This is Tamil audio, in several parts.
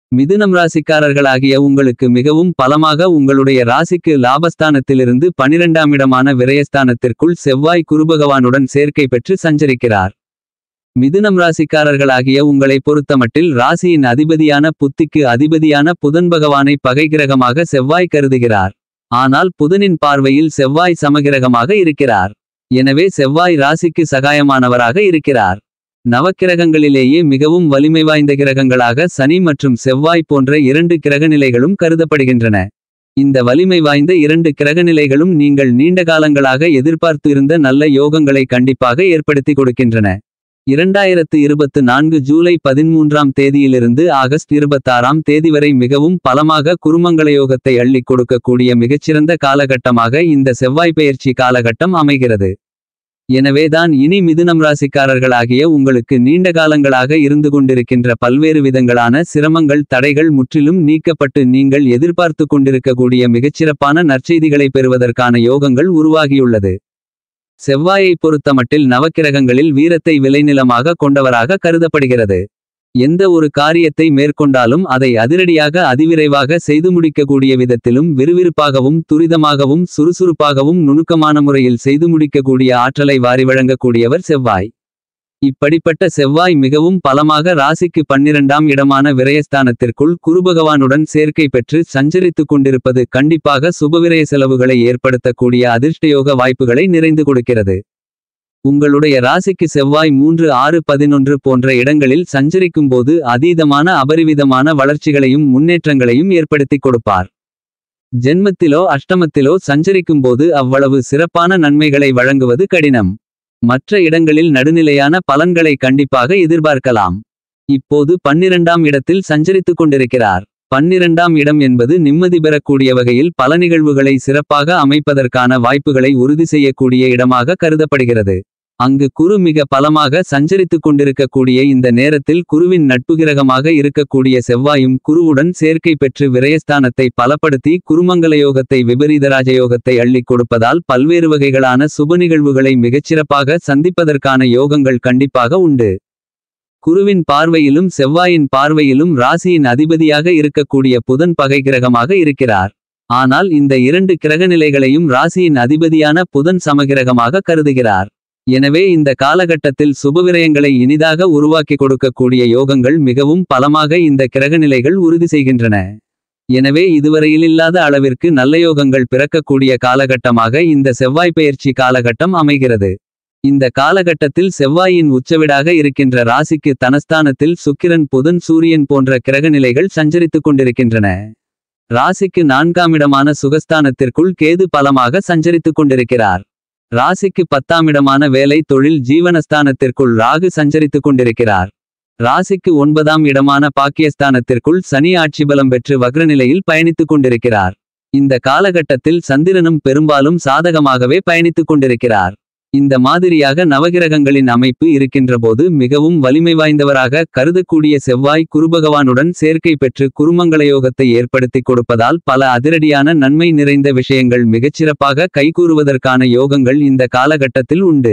மிதுனம் ராசிக்காரர்களாகிய உங்களுக்கு மிகவும் பலமாக உங்களுடைய ராசிக்கு லாபஸ்தானத்திலிருந்து 12ஆம் இடமான விரயஸ்தானத்திற்குள் செவ்வாய் குருபகவானுடன் சேர்க்கை பெற்று சஞ்சரிக்கிறார். மிதுனம் ராசிக்காரர்களாகிய உங்களை பொறுத்தமட்டில் ராசியின் அதிபதியான புத்திக்கு அதிபதியான புதன் பகவானை பகைகிரகமாக செவ்வாய் கருதுகிறார். ஆனால் புதனின் பார்வையில் செவ்வாய் சமகிரகமாக இருக்கிறார். எனவே செவ்வாய் ராசிக்கு சகாயமானவராக இருக்கிறார். நவக்கிரகங்களிலேயே மிகவும் வலிமை வாய்ந்த கிரகங்களாக சனி மற்றும் செவ்வாய் போன்ற 2 கிரகநிலைகளும் கருதப்படுகின்றன. இந்த வலிமை வாய்ந்த 2 கிரகநிலைகளும் நீங்கள் நீண்ட காலங்களாக எதிர்பார்த்து இருந்த நல்ல யோகங்களை கண்டிப்பாக ஏற்படுத்தி கொடுக்கின்றன. 2024 ஜூலை 13ஆம் தேதியிலிருந்து ஆகஸ்ட் 26ஆம் தேதி வரை மிகவும் பலமாக குருமங்களயோகத்தை அள்ளிக் கொடுக்கக்கூடிய மிகச்சிறந்த காலகட்டமாக இந்த செவ்வாய் பெயர்ச்சி காலகட்டம் அமைகிறது. எனவேதான் இனி மிதுனம் ராசிக்காரர்களாகிய உங்களுக்கு நீண்ட காலங்களாக இருந்து கொண்டிருக்கின்ற பல்வேறு விதங்களான சிரமங்கள் தடைகள் முற்றிலும் நீக்கப்பட்டு நீங்கள் எதிர்பார்த்து கொண்டிருக்கக்கூடிய மிகச்சிறப்பான நற்செய்திகளை பெறுவதற்கான யோகங்கள் உருவாகியுள்ளது. செவ்வாயை பொறுத்தமட்டில் நவக்கிரகங்களில் வீரத்தை விளைநிலமாக கொண்டவராக கருதப்படுகிறது. எந்த ஒரு காரியத்தை மேற்கொண்டாலும் அதை அதிரடியாக அதிவிரைவாக செய்து முடிக்கக்கூடிய விதத்திலும் விறுவிறுப்பாகவும் துரிதமாகவும் சுறுசுறுப்பாகவும் நுணுக்கமான முறையில் செய்து முடிக்கக்கூடிய ஆற்றலை வாரி வழங்கக்கூடியவர் செவ்வாய். இப்படிப்பட்ட செவ்வாய் மிகவும் பலமாக ராசிக்கு 12ஆம் இடமான விரயஸ்தானத்திற்குள் குருபகவானுடன் சேர்க்கை பெற்று சஞ்சரித்துக் கொண்டிருப்பது கண்டிப்பாக சுபவிரய செலவுகளை ஏற்படுத்தக்கூடிய அதிர்ஷ்டயோக வாய்ப்புகளை நிறைந்து கொடுக்கிறது. உங்களுடைய ராசிக்கு செவ்வாய் 3, 6, 11 போன்ற இடங்களில் சஞ்சரிக்கும் போது அதீதமான அபரிவிதமான வளர்ச்சிகளையும் முன்னேற்றங்களையும் ஏற்படுத்திக் கொடுப்பார். ஜென்மத்திலோ அஷ்டமத்திலோ சஞ்சரிக்கும் போது அவ்வளவு சிறப்பான நன்மைகளை வழங்குவது கடினம். மற்ற இடங்களில் நடுநிலையான பலன்களை கண்டிப்பாக எதிர்பார்க்கலாம். இப்போது 12ஆம் இடத்தில் சஞ்சரித்துக் கொண்டிருக்கிறார். 12ஆம் இடம் என்பது நிம்மதி பெறக்கூடிய வகையில் பல நிகழ்வுகளை சிறப்பாக அமைப்பதற்கான வாய்ப்புகளை உறுதி செய்யக்கூடிய இடமாக கருதப்படுகிறது. அங்கு குரு மிக பலமாக சஞ்சரித்துக் கொண்டிருக்கக்கூடிய இந்த நேரத்தில் குருவின் நட்புகிரகமாக இருக்கக்கூடிய செவ்வாயும் குருவுடன் சேர்க்கை பெற்று விரயஸ்தானத்தை பலப்படுத்தி குருமங்களயோகத்தை விபரீதராஜயோகத்தை அள்ளிக் கொடுப்பதால் பல்வேறு வகைகளான சுப நிகழ்வுகளை மிகச்சிறப்பாக சந்திப்பதற்கான யோகங்கள் கண்டிப்பாக உண்டு. குருவின் பார்வையிலும் செவ்வாயின் பார்வையிலும் ராசியின் அதிபதியாக இருக்கக்கூடிய புதன் பகை கிரகமாக இருக்கிறார். ஆனால் இந்த 2 கிரகநிலைகளையும் ராசியின் அதிபதியான புதன் சமகிரகமாக கருதுகிறார். எனவே இந்த காலகட்டத்தில் சுபவிரயங்களை இனிதாக உருவாக்கி கொடுக்கக்கூடிய யோகங்கள் மிகவும் பலமாக இந்த கிரகநிலைகள் உறுதி செய்கின்றன. எனவே இதுவரையில் இல்லாத அளவிற்கு நல்ல யோகங்கள் பிறக்கக்கூடிய காலகட்டமாக இந்த செவ்வாய் பெயர்ச்சி காலகட்டம் அமைகிறது. இந்த காலகட்டத்தில் செவ்வாயின் உச்சவிடாக இருக்கின்ற ராசிக்கு தனஸ்தானத்தில் சுக்கிரன் புதன் சூரியன் போன்ற கிரகநிலைகள் சஞ்சரித்துக் கொண்டிருக்கின்றன. ராசிக்கு 4ஆம் இடமான சுகஸ்தானத்திற்குள் கேது பலமாக சஞ்சரித்துக் கொண்டிருக்கிறார். ராசிக்கு 10ஆம் இடமான வேலை தொழில் ஜீவனஸ்தானத்திற்குள் ராகு சஞ்சரித்துக் கொண்டிருக்கிறார். ராசிக்கு 9ஆம் இடமான பாக்கியஸ்தானத்திற்குள் சனி ஆட்சிபலம் பெற்று வக்ரநிலையில் பயணித்துக் கொண்டிருக்கிறார். இந்த காலகட்டத்தில் சந்திரனும் பெரும்பாலும் சாதகமாகவே பயணித்துக் கொண்டிருக்கிறார். இந்த மாதிரியாக நவகிரகங்களின் அமைப்பு இருக்கின்றபோது மிகவும் வலிமை வாய்ந்தவராக கருதக்கூடிய செவ்வாய் குருபகவானுடன் சேர்க்கை பெற்று குருமங்களயோகத்தை ஏற்படுத்தி கொடுப்பதால் பல அதிரடியான நன்மை நிறைந்த விஷயங்கள் மிகச்சிறப்பாக கைகூறுவதற்கான யோகங்கள் இந்த காலகட்டத்தில் உண்டு.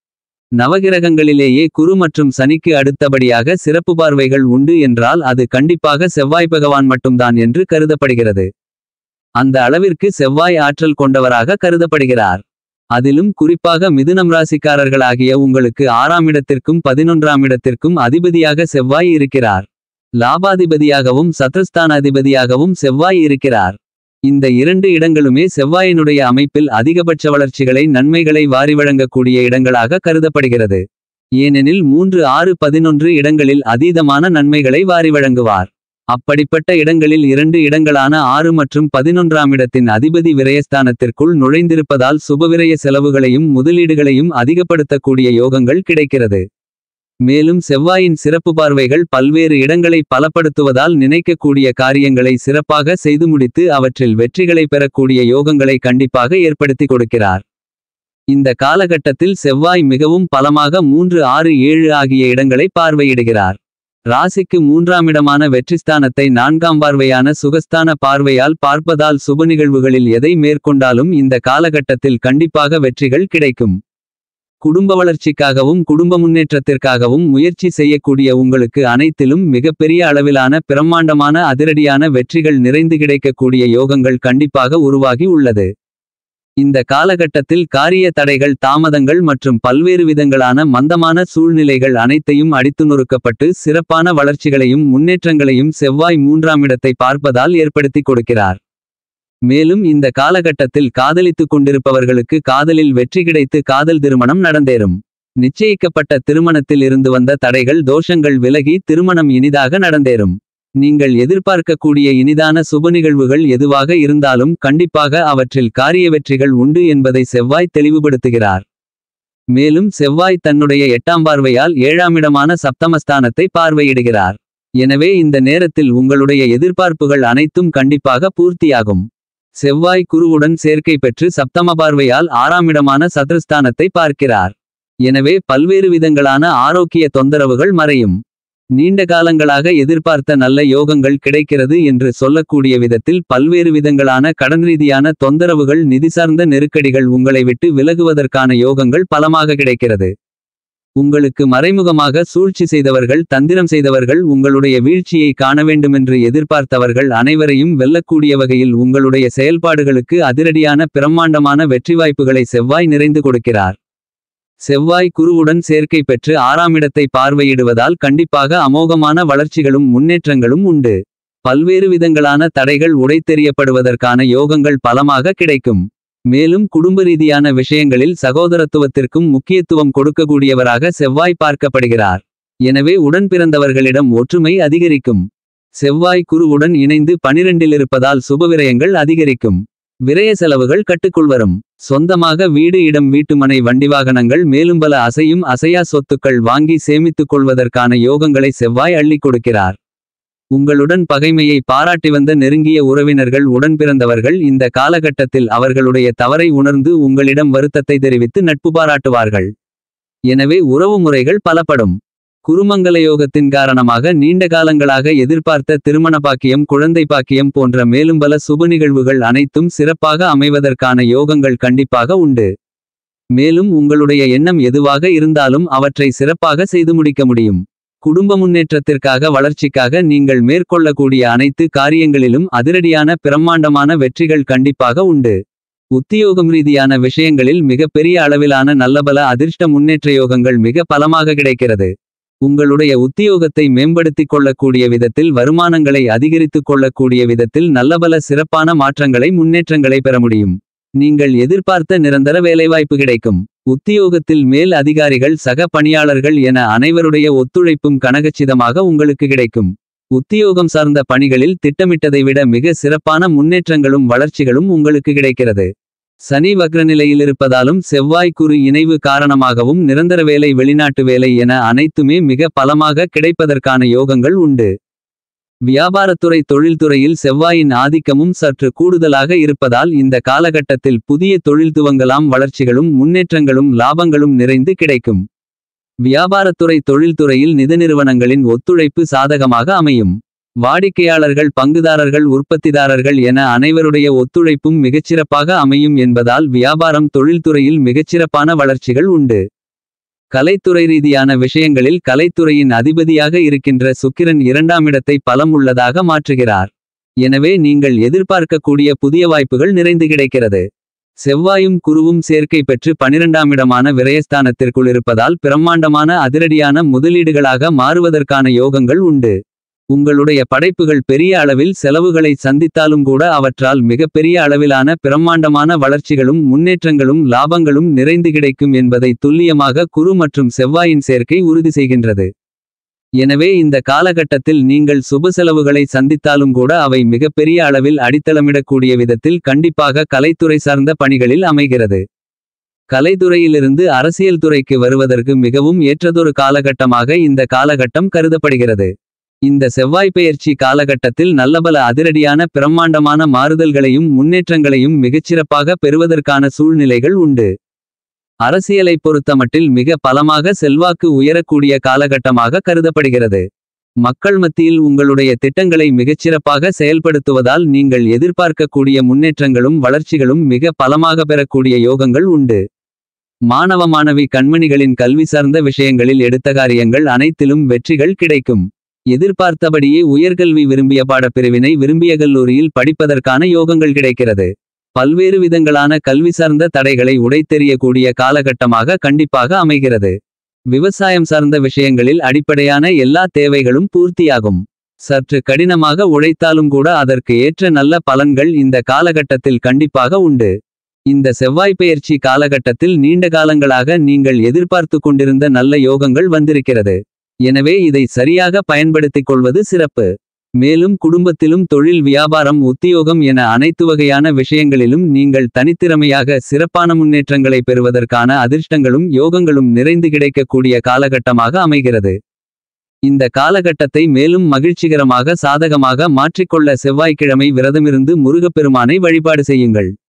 நவகிரகங்களிலேயே குரு மற்றும் சனிக்கு அடுத்தபடியாக சிறப்பு பார்வைகள் உண்டு என்றால் அது கண்டிப்பாக செவ்வாய் பகவான் மட்டும்தான் என்று கருதப்படுகிறது. அந்த அளவிற்கு செவ்வாய் ஆற்றல் கொண்டவராக கருதப்படுகிறார். அதிலும் குறிப்பாக மிதுனம் ராசிக்காரர்களாகிய உங்களுக்கு 6ஆம் இடத்திற்கும் 11ஆம் இடத்திற்கும் அதிபதியாக செவ்வாய் இருக்கிறார். லாபாதிபதியாகவும் சத்ருஸ்தானாதிபதியாகவும் செவ்வாய் இருக்கிறார். இந்த 2 இடங்களுமே செவ்வாயினுடைய அமைப்பில் அதிகபட்ச வளர்ச்சிகளை நன்மைகளை வாரி வழங்கக்கூடிய இடங்களாக கருதப்படுகிறது. ஏனெனில் 3, 6, 11 இடங்களில் அதீதமான நன்மைகளை வாரி வழங்குவார். அப்படிப்பட்ட இடங்களில் 2 இடங்களான 6 மற்றும் 11ஆம் இடத்தின் அதிபதி விரயஸ்தானத்திற்குள் நுழைந்திருப்பதால் சுபவிரய செலவுகளையும் முதலீடுகளையும் அதிகப்படுத்தக்கூடிய யோகங்கள் கிடைக்கிறது. மேலும் செவ்வாயின் சிறப்பு பார்வைகள் பல்வேறு இடங்களை பலப்படுத்துவதால் நினைக்கக்கூடிய காரியங்களை சிறப்பாக செய்து முடித்து அவற்றில் வெற்றிகளை பெறக்கூடிய யோகங்களை கண்டிப்பாக ஏற்படுத்தி கொடுக்கிறார். இந்த காலகட்டத்தில் செவ்வாய் மிகவும் பலமாக 3, 6, 7 ஆகிய இடங்களை பார்வையிடுகிறார். ராசிக்கு 3ஆம் இடமான வெற்றிஸ்தானத்தை 4ஆம் பார்வையான சுகஸ்தான பார்வையால் பார்ப்பதால் சுப நிகழ்வுகளில் எதை மேற்கொண்டாலும் இந்த காலகட்டத்தில் கண்டிப்பாக வெற்றிகள் கிடைக்கும். குடும்ப வளர்ச்சிக்காகவும் குடும்ப முன்னேற்றத்திற்காகவும் முயற்சி செய்யக்கூடிய உங்களுக்கு அனைத்திலும் மிகப்பெரிய அளவிலான பிரம்மாண்டமான அதிரடியான வெற்றிகள் நிறைந்து கிடைக்கக்கூடிய யோகங்கள் கண்டிப்பாக உருவாகி உள்ளது. இந்த காலகட்டத்தில் காரிய தடைகள் தாமதங்கள் மற்றும் பல்வேறு விதங்களான மந்தமான சூழ்நிலைகள் அனைத்தையும் அடித்து நொறுக்கப்பட்டு சிறப்பான வளர்ச்சிகளையும் முன்னேற்றங்களையும் செவ்வாய் 3ஆம் இடத்தை பார்ப்பதால் ஏற்படுத்தி கொடுக்கிறார். மேலும் இந்த காலகட்டத்தில் காதலித்துக் கொண்டிருப்பவர்களுக்கு காதலில் வெற்றி கிடைத்து காதல் திருமணம் நடந்தேறும். நிச்சயிக்கப்பட்ட திருமணத்தில் இருந்து வந்த தடைகள் தோஷங்கள் விலகி திருமணம் இனிதாக நடந்தேறும். நீங்கள் எதிர்பார்க்கக்கூடிய இனிதான சுப நிகழ்வுகள் எதுவாக இருந்தாலும் கண்டிப்பாக அவற்றில் காரிய வெற்றிகள் உண்டு என்பதை செவ்வாய் தெளிவுபடுத்துகிறார். மேலும் செவ்வாய் தன்னுடைய 8ஆம் பார்வையால் 7ஆம் இடமான சப்தமஸ்தானத்தை பார்வையிடுகிறார். எனவே இந்த நேரத்தில் உங்களுடைய எதிர்பார்ப்புகள் அனைத்தும் கண்டிப்பாக பூர்த்தியாகும். செவ்வாய் குருவுடன் சேர்க்கை பெற்று சப்தம பார்வையால் 6ஆம் இடமான சத்ருஸ்தானத்தை பார்க்கிறார். எனவே பல்வேறு விதங்களான ஆரோக்கிய தொந்தரவுகள் மறையும். நீண்ட காலங்களாக எதிர்பார்த்த நல்ல யோகங்கள் கிடைக்கிறது என்று சொல்லக்கூடிய விதத்தில் பல்வேறு விதங்களான கடன் ரீதியான தொந்தரவுகள் நிதி சார்ந்த நெருக்கடிகள் உங்களை விட்டு விலகுவதற்கான யோகங்கள் பலமாக கிடைக்கிறது. உங்களுக்கு மறைமுகமாக சூழ்ச்சி செய்தவர்கள் தந்திரம் செய்தவர்கள் உங்களுடைய வீழ்ச்சியை காண வேண்டுமென்று எதிர்பார்த்தவர்கள் அனைவரையும் வெல்லக்கூடிய வகையில் உங்களுடைய செயல்பாடுகளுக்கு அதிரடியான பிரம்மாண்டமான வெற்றி வாய்ப்புகளை செவ்வாய் நிறைந்து கொடுக்கிறார். செவ்வாய் குருவுடன் சேர்க்கை பெற்று 6ஆம் இடத்தை பார்வையிடுவதால் கண்டிப்பாக அமோகமான வளர்ச்சிகளும் முன்னேற்றங்களும் உண்டு. பல்வேறு விதங்களான தடைகள் உடைத்தெறியப்படுவதற்கான யோகங்கள் பலமாக கிடைக்கும். மேலும் குடும்ப ரீதியான விஷயங்களில் சகோதரத்துவத்திற்கும் முக்கியத்துவம் கொடுக்கக்கூடியவராக செவ்வாய் பார்க்கப்படுகிறார். எனவே உடன் பிறந்தவர்களிடம் ஒற்றுமை அதிகரிக்கும். செவ்வாய் குருவுடன் இணைந்து 12இல் இருப்பதால் சுபவிரயங்கள் அதிகரிக்கும். விரய செலவுகள் கட்டுக்குள் சொந்தமாக வீடு இடம் வீட்டுமனை வண்டி வாகனங்கள் மேலும் பல அசையும் அசையா சொத்துக்கள் வாங்கி சேமித்துக் கொள்வதற்கான யோகங்களை செவ்வாய் அள்ளிக் கொடுக்கிறார். உங்களுடன் பகைமையை பாராட்டி வந்த நெருங்கிய உறவினர்கள் உடன் பிறந்தவர்கள் இந்த காலகட்டத்தில் அவர்களுடைய தவறை உணர்ந்து உங்களிடம் வருத்தத்தை தெரிவித்து நட்பு பாராட்டுவார்கள். எனவே உறவு முறைகள் பலப்படும். குருமங்கல யோகத்தின் காரணமாக நீண்ட காலங்களாக எதிர்பார்த்த திருமண பாக்கியம் குழந்தை பாக்கியம் போன்ற மேலும் பல சுப நிகழ்வுகள் அனைத்தும் சிறப்பாக அமைவதற்கான யோகங்கள் கண்டிப்பாக உண்டு. மேலும் உங்களுடைய எண்ணம் எதுவாக இருந்தாலும் அவற்றை சிறப்பாக செய்து முடிக்க முடியும். குடும்ப முன்னேற்றத்திற்காக வளர்ச்சிக்காக நீங்கள் மேற்கொள்ளக்கூடிய அனைத்து காரியங்களிலும் அதிரடியான பிரம்மாண்டமான வெற்றிகள் கண்டிப்பாக உண்டு. உத்தியோகம் ரீதியான விஷயங்களில் மிகப்பெரிய அளவிலான நல்லபல அதிர்ஷ்ட முன்னேற்ற யோகங்கள் மிக பலமாக கிடைக்கிறது. உங்களுடைய உத்தியோகத்தை மேம்படுத்திக் கொள்ளக்கூடிய விதத்தில் வருமானங்களை அதிகரித்துக் கொள்ளக்கூடிய விதத்தில் நல்லபல சிறப்பான மாற்றங்களை முன்னேற்றங்களை பெற முடியும். நீங்கள் எதிர்பார்த்த நிரந்தர வேலைவாய்ப்பு கிடைக்கும். உத்தியோகத்தில் மேல் அதிகாரிகள் சக பணியாளர்கள் என அனைவருடைய ஒத்துழைப்பும் கனகச்சிதமாக உங்களுக்கு கிடைக்கும். உத்தியோகம் சார்ந்த பணிகளில் திட்டமிட்டதை விட மிக சிறப்பான முன்னேற்றங்களும் வளர்ச்சிகளும் உங்களுக்கு கிடைக்கிறது. சனி வக்ரநிலையில் இருப்பதாலும் செவ்வாய் குரு இணைவு காரணமாகவும் நிரந்தர வேலை வெளிநாட்டு வேலை என அனைத்துமே மிக பலமாக கிடைப்பதற்கான யோகங்கள் உண்டு. வியாபாரத்துறை தொழில்துறையில் செவ்வாயின் ஆதிக்கமும் சற்று கூடுதலாக இருப்பதால் இந்த காலகட்டத்தில் புதிய தொழில் துவங்கலாம் வளர்ச்சிகளும் முன்னேற்றங்களும் லாபங்களும் நிறைந்து கிடைக்கும். வியாபாரத்துறை தொழில்துறையில் நிதி நிறுவனங்களின் ஒத்துழைப்பு சாதகமாக அமையும். வாடிக்கையாளர்கள் பங்குதாரர்கள் உற்பத்திதாரர்கள் என அனைவருடைய ஒத்துழைப்பும் மிகச்சிறப்பாக அமையும் என்பதால் வியாபாரம் தொழில்துறையில் மிகச்சிறப்பான வளர்ச்சிகள் உண்டு. கலைத்துறை ரீதியான விஷயங்களில் கலைத்துறையின் அதிபதியாக இருக்கின்ற சுக்கிரன் 2ஆம் இடத்தை பலம் உள்ளதாக மாற்றுகிறார். எனவே நீங்கள் எதிர்பார்க்கக்கூடிய புதிய வாய்ப்புகள் நிறைந்து கிடைக்கிறது. செவ்வாயும் குருவும் சேர்க்கை பெற்று 12ஆம் இடமான விரயஸ்தானத்திற்குள் இருப்பதால் பிரம்மாண்டமான அதிரடியான முதலீடுகளாக மாறுவதற்கான யோகங்கள் உண்டு. உங்களுடைய படைப்புகள் பெரிய அளவில் செலவுகளை சந்தித்தாலும் கூட அவற்றால் மிகப்பெரிய அளவிலான பிரம்மாண்டமான வளர்ச்சிகளும் முன்னேற்றங்களும் லாபங்களும் நிறைந்து கிடைக்கும் என்பதை துல்லியமாக குரு மற்றும் செவ்வாயின் சேர்க்கை உறுதி செய்கின்றது. எனவே இந்த காலகட்டத்தில் நீங்கள் சுப செலவுகளை சந்தித்தாலும் கூட அவை மிகப்பெரிய அளவில் அடித்தளமிடக்கூடிய விதத்தில் கண்டிப்பாக கலைத்துறை சார்ந்த பணிகளில் அமைகிறது. கலைத்துறையிலிருந்து அரசியல் துறைக்கு வருவதற்கு மிகவும் ஏற்றதொரு காலகட்டமாக இந்த காலகட்டம் கருதப்படுகிறது. இந்த செவ்வாய் பெயர்ச்சி காலகட்டத்தில் நல்லபல அதிரடியான பிரம்மாண்டமான மாறுதல்களையும் முன்னேற்றங்களையும் மிகச்சிறப்பாக பெறுவதற்கான சூழ்நிலைகள் உண்டு. அரசியலை பொறுத்தமட்டில் மிக பலமாக செல்வாக்கு உயரக்கூடிய காலகட்டமாக கருதப்படுகிறது. மக்கள் மத்தியில் உங்களுடைய திட்டங்களை மிகச்சிறப்பாக செயல்படுத்துவதால் நீங்கள் எதிர்பார்க்கக்கூடிய முன்னேற்றங்களும் வளர்ச்சிகளும் மிக பலமாக பெறக்கூடிய யோகங்கள் உண்டு. மாணவ மாணவி கண்மணிகளின் கல்வி சார்ந்த விஷயங்களில் எடுத்த காரியங்கள் அனைத்திலும் வெற்றிகள் கிடைக்கும். எதிர்பார்த்தபடியே உயர்கல்வி விரும்பிய பாடப்பிரிவினை விரும்பிய கல்லூரியில் படிப்பதற்கான யோகங்கள் கிடைக்கிறது. பல்வேறு விதங்களான கல்வி சார்ந்த தடைகளை உடைத்தெறியக்கூடிய காலகட்டமாக கண்டிப்பாக அமைகிறது. விவசாயம் சார்ந்த விஷயங்களில் அடிப்படையான எல்லா தேவைகளும் பூர்த்தியாகும். சற்று கடினமாக உழைத்தாலும் கூட அதற்கு ஏற்ற நல்ல பலன்கள் இந்த காலகட்டத்தில் கண்டிப்பாக உண்டு. இந்த செவ்வாய் பெயர்ச்சி காலகட்டத்தில் நீண்ட காலங்களாக நீங்கள் எதிர்பார்த்து கொண்டிருந்த நல்ல யோகங்கள் வந்திருக்கிறது. எனவே இதை சரியாக பயன்படுத்திக் கொள்வது சிறப்பு. மேலும் குடும்பத்திலும் தொழில் வியாபாரம் உத்தியோகம் என அனைத்து வகையான விஷயங்களிலும் நீங்கள் தனித்திறமையாக சிறப்பான முன்னேற்றங்களை பெறுவதற்கான அதிர்ஷ்டங்களும் யோகங்களும் நிறைந்து கிடைக்கக்கூடிய காலகட்டமாக அமைகிறது. இந்த காலகட்டத்தை மேலும் மகிழ்ச்சிகரமாக சாதகமாக மாற்றிக்கொள்ள செவ்வாய்க்கிழமை விரதமிருந்து முருகப்பெருமானை வழிபாடு செய்யுங்கள்.